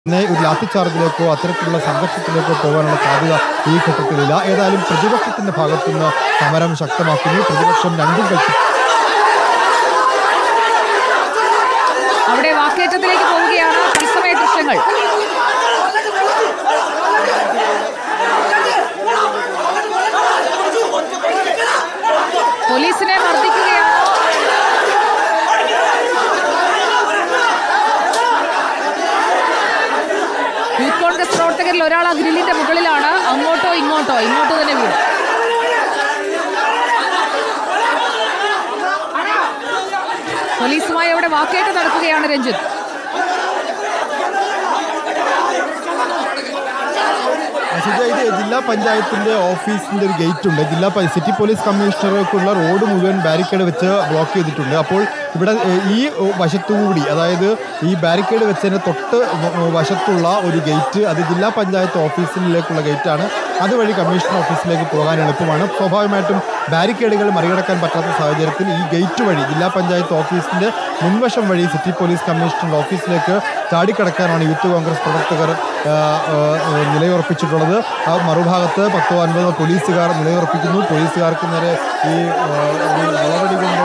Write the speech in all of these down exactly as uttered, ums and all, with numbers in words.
ഒരു ലാത്തിച്ചാർജിലേക്കോ അത്തരത്തിലുള്ള സംഘർഷത്തിലേക്കോ പോകാനുള്ള സാധ്യത ഈ ഘട്ടത്തിലില്ല. ഏതായാലും പ്രതിപക്ഷത്തിന്റെ ഭാഗത്തുനിന്ന് സമരം ശക്തമാക്കുന്നു. പ്രതിപക്ഷം രണ്ടും കക്ഷി അവിടെ വാക്കേറ്റത്തിലേക്ക് പോവുകയാണ്. തത്സമയ ദൃശ്യങ്ങൾ പോലീസിനെ മർദ്ദിക്കുകയാണ്. യൂത്ത് കോൺഗ്രസ് പ്രവർത്തകരിൽ ഒരാൾ ആ ഗ്രില്ലിന്റെ മുകളിലാണ്. അങ്ങോട്ടോ ഇങ്ങോട്ടോ ഇങ്ങോട്ടോ തന്നെ വീഴും. പോലീസുമായി അവിടെ വാക്കേറ്റം നടക്കുകയാണ്. രഞ്ജിത്ത്, ഇത് ജില്ലാ പഞ്ചായത്തിന്റെ ഓഫീസിന്റെ ഒരു ഗേറ്റ് ഉണ്ട്. ജില്ലാ സിറ്റി പോലീസ് കമ്മീഷണർക്കുള്ള റോഡ് മുഴുവൻ ബാരിക്കേഡ് വെച്ച് ബ്ലോക്ക് ചെയ്തിട്ടുണ്ട്. അപ്പോൾ ഇവിടെ ഈ വശത്തുകൂടി, അതായത് ഈ ബാരിക്കേഡ് വെച്ചതിന് തൊട്ട് വശത്തുള്ള ഒരു ഗേറ്റ്, അത് ജില്ലാ പഞ്ചായത്ത് ഓഫീസിലേക്കുള്ള ഗേറ്റാണ്. അതുവഴി കമ്മീഷണർ ഓഫീസിലേക്ക് പോകാൻ എളുപ്പമാണ്. സ്വാഭാവികമായിട്ടും ബാരിക്കേഡുകൾ മറികടക്കാൻ പറ്റാത്ത സാഹചര്യത്തിൽ ഈ ഗേറ്റ് വഴി ജില്ലാ പഞ്ചായത്ത് ഓഫീസിന്റെ മുൻവശം വഴി സിറ്റി പോലീസ് കമ്മീഷണർ ഓഫീസിലേക്ക് ചാടിക്കടക്കാനാണ് യൂത്ത് കോൺഗ്രസ് പ്രവർത്തകർ നിലയുറപ്പിച്ചിട്ടുള്ളത്. ആ മറുഭാഗത്ത് പത്തോ അൻപതോ പോലീസുകാർ നിലയുറപ്പിക്കുന്നു. പോലീസുകാർക്ക് നേരെ ഈ നടപടി കൊണ്ട്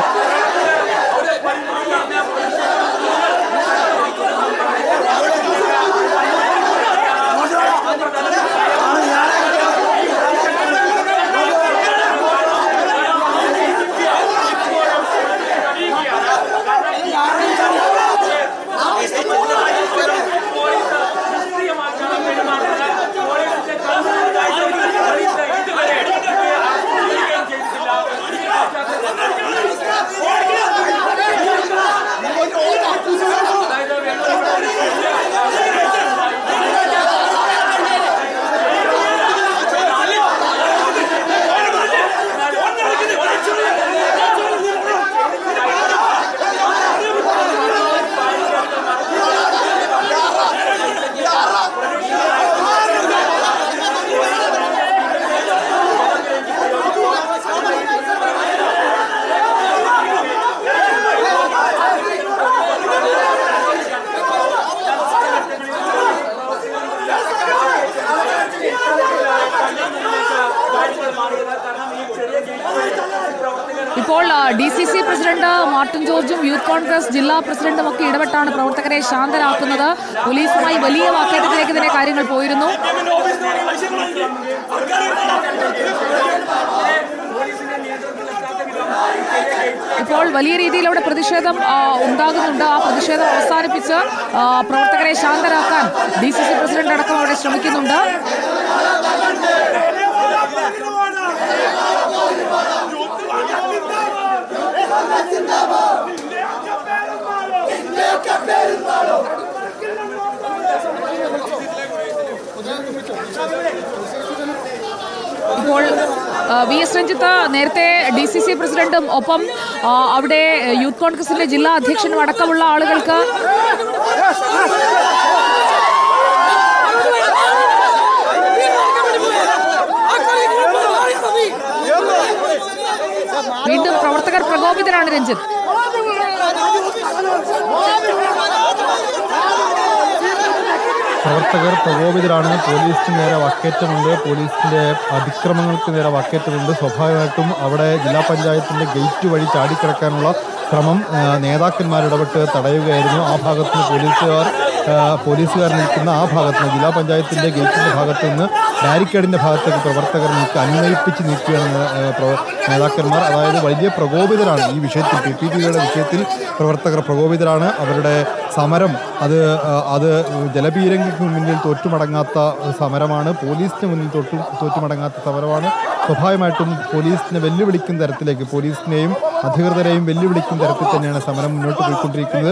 ഇപ്പോൾ D C C president Martin ജോർജും യൂത്ത് കോൺഗ്രസ് ജില്ലാ പ്രസിഡന്റും ഒക്കെ ഇടപെട്ടാണ് പ്രവർത്തകരെ ശാന്തരാക്കുന്നത്. പോലീസുമായി വലിയ വാക്കേറ്റത്തിലേക്ക് തന്നെ കാര്യങ്ങൾ പോയിരുന്നു. ഇപ്പോൾ വലിയ രീതിയിൽ അവിടെ പ്രതിഷേധം ഉണ്ടാകുന്നുണ്ട്. ആ പ്രതിഷേധം അവസാനിപ്പിച്ച് പ്രവർത്തകരെ ശാന്തരാക്കാൻ ഡി സി സി പ്രസിഡന്റ് അടക്കം അവിടെ ശ്രമിക്കുന്നുണ്ട്. ഇപ്പോൾ വി എസ് രഞ്ജിത്ത്, നേരത്തെ ഡി സി സി പ്രസിഡന്റും ഒപ്പം അവിടെ യൂത്ത് കോൺഗ്രസിന്റെ ജില്ലാ അധ്യക്ഷനും അടക്കമുള്ള ആളുകൾക്ക് വീണ്ടും പ്രവർത്തകർ പ്രകോപിതരാണ്. രഞ്ജിത്ത്, പ്രവർത്തകർ പ്രകോപിതരാണ്. പോലീസിന് നേരെ വാക്കേറ്റമുണ്ട്. പോലീസിന്റെ അതിക്രമങ്ങൾക്ക് നേരെ വാക്കേറ്റമുണ്ട്. സ്വാഭാവികമായിട്ടും അവിടെ ജില്ലാ പഞ്ചായത്തിന്റെ ഗേറ്റ് വഴി ചാടിക്കിടക്കാനുള്ള ശ്രമം നേതാക്കന്മാർ ഇടപെട്ട് തടയുകയായിരുന്നു. ആ ഭാഗത്ത് നിന്ന് പോലീസുകാർ പോലീസുകാർ നിൽക്കുന്ന ആ ഭാഗത്ത് നിന്ന് ജില്ലാ പഞ്ചായത്തിന്റെ ഗേറ്റിന്റെ ഭാഗത്ത് നിന്ന് ബാരിക്കേഡിന്റെ ഭാഗത്തേക്ക് പ്രവർത്തകർ നിൽക്കുക അനുനയിപ്പിച്ച് നിൽക്കുകയാണ് നേതാക്കന്മാർ. അതായത് വലിയ പ്രകോപിതരാണ് ഈ വിഷയത്തിൽ. പി പി ടിയുടെ വിഷയത്തിൽ പ്രവർത്തകർ പ്രകോപിതരാണ്. അവരുടെ സമരം അത് അത് ജലപീരങ്കിക്ക് മുന്നിൽ തോറ്റുമടങ്ങാത്ത സമരമാണ്. പോലീസിന് മുന്നിൽ തോറ്റു തോറ്റുമടങ്ങാത്ത സമരമാണ്. സ്വാഭാവികമായിട്ടും പോലീസിനെ വെല്ലുവിളിക്കുന്ന തരത്തിലേക്ക്, പോലീസിനെയും അധികൃതരെയും വെല്ലുവിളിക്കുന്ന തരത്തിൽ തന്നെയാണ് സമരം മുന്നോട്ട് പോയിക്കൊണ്ടിരിക്കുന്നത്.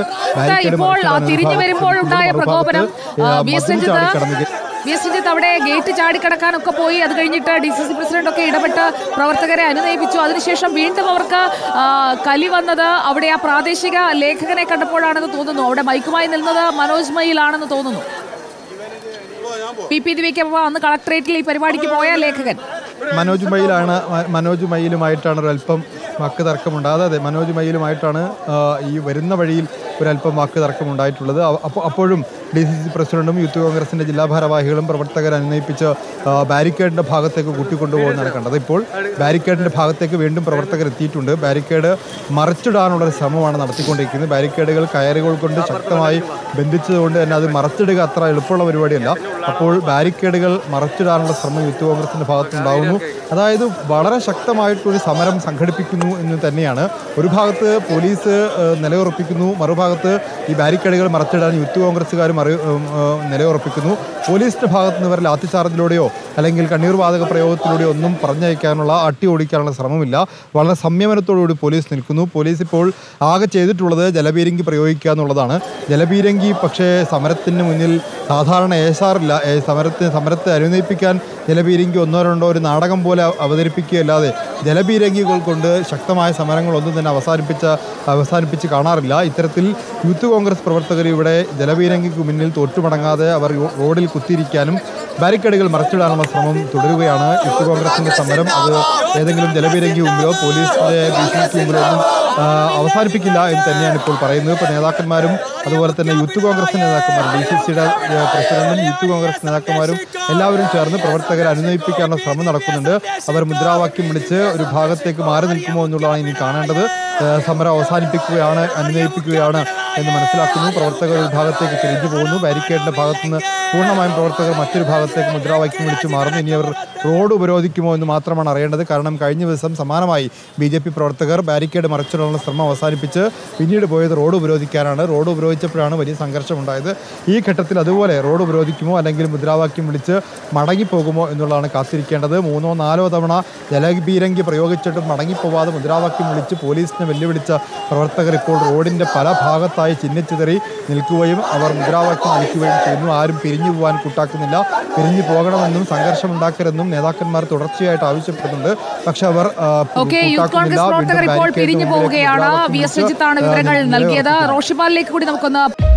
അവിടെ ഗേറ്റ് ചാടിക്കടക്കാനൊക്കെ പോയി. അത് കഴിഞ്ഞിട്ട് ഡി സി സി പ്രസിഡന്റ് ഒക്കെ ഇടപെട്ട് പ്രവർത്തകരെ അനുനയിപ്പിച്ചു. അതിനുശേഷം വീണ്ടും അവർക്ക് കലി വന്നത് അവിടെ ആ പ്രാദേശിക ലേഖകനെ കണ്ടപ്പോഴാണെന്ന് തോന്നുന്നു. അവിടെ മൈക്കുമായി നിന്നത് മനോജ് മയിലാണെന്ന് തോന്നുന്നു. പി പി ദിവിക്കൊപ്പം അന്ന് കളക്ടറേറ്റിൽ ഈ പരിപാടിക്ക് പോയ ലേഖകൻ മനോജ് മയിലാണ് മനോജ് മയിലുമായിട്ടാണ് ഒരല്പം വാക്ക് തർക്കമുണ്ട്. അതെ, മനോജ് മയിലുമായിട്ടാണ് ഈ വരുന്ന വഴിയിൽ ഒരല്പം വാക്ക് തർക്കമുണ്ടായിട്ടുള്ളത്. അപ്പോൾ അപ്പോഴും ഡി സി സി പ്രസിഡന്റും യൂത്ത് കോൺഗ്രസിൻ്റെ ജില്ലാ ഭാരവാഹികളും പ്രവർത്തകരെ അനുനയിപ്പിച്ച് ബാരിക്കേഡിൻ്റെ ഭാഗത്തേക്ക് കൂട്ടിക്കൊണ്ടുപോകുന്നതാണ് കണ്ടത്. ഇപ്പോൾ ബാരിക്കേഡിൻ്റെ ഭാഗത്തേക്ക് വീണ്ടും പ്രവർത്തകർ എത്തിയിട്ടുണ്ട്. ബാരിക്കേഡ് മറച്ചിടാനുള്ളൊരു ശ്രമമാണ് നടത്തിക്കൊണ്ടിരിക്കുന്നത്. ബാരിക്കേഡുകൾ കയറുകൾ കൊണ്ട് ശക്തമായി ബന്ധിച്ചതുകൊണ്ട് തന്നെ അത് മറച്ചിടുക അത്ര എളുപ്പമുള്ള പരിപാടിയല്ല. അപ്പോൾ ബാരിക്കേഡുകൾ മറച്ചിടാനുള്ള ശ്രമം യൂത്ത് കോൺഗ്രസിൻ്റെ ഭാഗത്തുണ്ടാകുന്നു. അതായത് വളരെ ശക്തമായിട്ടൊരു സമരം സംഘടിപ്പിക്കുന്നു എന്ന് തന്നെയാണ്. ഒരു ഭാഗത്ത് പോലീസ് നിലയുറപ്പിക്കുന്നു, മറുഭാഗത്ത് ഈ ബാരിക്കേഡുകൾ മറച്ചിടാൻ യൂത്ത് കോൺഗ്രസ്സുകാരും മറി നിലയുറപ്പിക്കുന്നു. പോലീസിൻ്റെ ഭാഗത്ത് നിന്ന് വരെ ലാത്തിച്ചാർജിലൂടെയോ അല്ലെങ്കിൽ കണ്ണീർ വാതക പ്രയോഗത്തിലൂടെയോ ഒന്നും പറഞ്ഞയക്കാനുള്ള അട്ടി ഓടിക്കാനുള്ള ശ്രമമില്ല. വളരെ സംയമനത്തോടുകൂടി പോലീസ് നിൽക്കുന്നു. പോലീസ് ഇപ്പോൾ ആകെ ചെയ്തിട്ടുള്ളത് ജലപീരങ്കി പ്രയോഗിക്കുക എന്നുള്ളതാണ്. ജലപീരങ്കി പക്ഷേ സമരത്തിന് മുന്നിൽ സാധാരണ ഏശാറില്ല. സമരത്തിന് സമരത്തെ അനുനയിപ്പിക്കാൻ ജലപീരങ്കി ഒന്നോ രണ്ടോ ഒരു നാടകം പോലെ അവതരിപ്പിക്കുകയല്ലാതെ ജലപീരങ്കികൾ കൊണ്ട് ശക്തമായ സമരങ്ങളൊന്നും തന്നെ അവസാനിപ്പിച്ച അവസാനിപ്പിച്ച് കാണാറില്ല. ഇത്തരത്തിൽ യൂത്ത് കോൺഗ്രസ് പ്രവർത്തകർ ഇവിടെ ജലപീരങ്കിക്ക് മുന്നിൽ തോറ്റുമടങ്ങാതെ അവർ റോഡിൽ കുത്തിയിരിക്കാനും ബാരിക്കേഡുകൾ മറച്ചിടാനുള്ള ശ്രമം തുടരുകയാണ്. യൂത്ത് കോൺഗ്രസിൻ്റെ സമരം അത് ഏതെങ്കിലും ജലപീരങ്കി മുമ്പിലോ പോലീസിൻ്റെ ഭീഷണിക്ക് മുമ്പിലോ ഒന്നും അവസാനിപ്പിക്കില്ല എന്ന് തന്നെയാണ് ഇപ്പോൾ പറയുന്നത്. ഇപ്പോൾ നേതാക്കന്മാരും അതുപോലെ തന്നെ യൂത്ത് കോൺഗ്രസ് നേതാക്കന്മാരും ഡി സി സിയുടെ പ്രസിഡന്റും യൂത്ത് കോൺഗ്രസ് നേതാക്കന്മാരും എല്ലാവരും ചേർന്ന് പ്രവർത്തകരെ അനുനയിപ്പിക്കാനുള്ള ശ്രമം നടക്കുന്നുണ്ട്. അവർ മുദ്രാവാക്യം വിളിച്ച് ഒരു ഭാഗത്തേക്ക് മാറി നിൽക്കുമോ എന്നുള്ളതാണ് ഇനി കാണേണ്ടത്. സമരം അവസാനിപ്പിക്കുകയാണ്, അനുനയിപ്പിക്കുകയാണ് എന്ന് മനസ്സിലാക്കുന്നു. പ്രവർത്തകർ ഒരു ഭാഗത്തേക്ക് തിരിഞ്ഞു പോകുന്നു. ബാരിക്കേഡിൻ്റെ ഭാഗത്തുനിന്ന് പൂർണ്ണമായും പ്രവർത്തകർ മറ്റൊരു ഭാഗത്തേക്ക് മുദ്രാവാക്യം വിളിച്ചു മാറുന്നു. ഇനി അവർ റോഡ് ഉപരോധിക്കുമോ എന്ന് മാത്രമാണ് അറിയേണ്ടത്. കാരണം കഴിഞ്ഞ ദിവസം സമാനമായി ബി ജെ പി പ്രവർത്തകർ ബാരിക്കേഡ് മറിച്ചിടാനുള്ള ശ്രമം അവസാനിപ്പിച്ച് പിന്നീട് പോയത് റോഡ് ഉപരോധിക്കാനാണ്. റോഡ് ഉപരോധിച്ചപ്പോഴാണ് വലിയ സംഘർഷമുണ്ടായത്. ഈ ഘട്ടത്തിൽ അതുപോലെ റോഡ് ഉപരോധിക്കുമോ അല്ലെങ്കിൽ മുദ്രാവാക്യം വിളിച്ച് മടങ്ങിപ്പോകുമോ എന്നുള്ളതാണ് കാത്തിരിക്കേണ്ടത്. മൂന്നോ നാലോ തവണ ജലപീരങ്കി പ്രയോഗിച്ചിട്ടും മടങ്ങിപ്പോവാതെ മുദ്രാവാക്യം വിളിച്ച് പോലീസിനെ വെല്ലുവിളിച്ച പ്രവർത്തകർ ഇപ്പോൾ റോഡിൻ്റെ പല ഭാഗത്തായി ചിഹ്നിച്ചിതറി നിൽക്കുകയും അവർ മുദ്രാവാക്യം വിളിക്കുകയും ചെയ്യുന്നു. ആരും പിരിഞ്ഞു പോകാൻ കൂട്ടാക്കുന്നില്ല. പിരിഞ്ഞു പോകണമെന്നും സംഘർഷമുണ്ടാക്കരുതെന്നും നേതാക്കന്മാർ തുടർച്ചയായിട്ട് ആവശ്യപ്പെടുന്നുണ്ട്. പക്ഷെ അവർ പിരിഞ്ഞു പോവുകയാണ്. വി എസ് രജിത്താണ് വിവരങ്ങൾ നൽകിയത്. റോഷിപാലിലേക്ക് കൂടി നമുക്കൊന്ന്